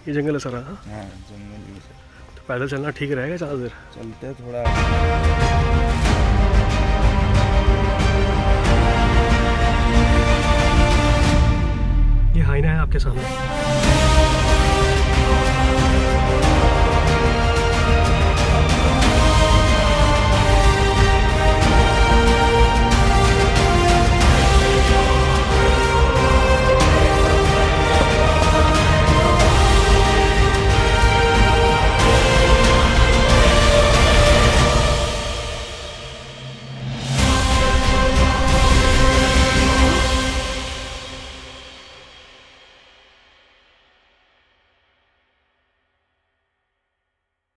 ये जंगल है सारा? हाँ जंगल ही है। तो पैदल चलना ठीक रहेगा ज़्यादा देर? चलते थोड़ा। ये हाईना है आपके सामने।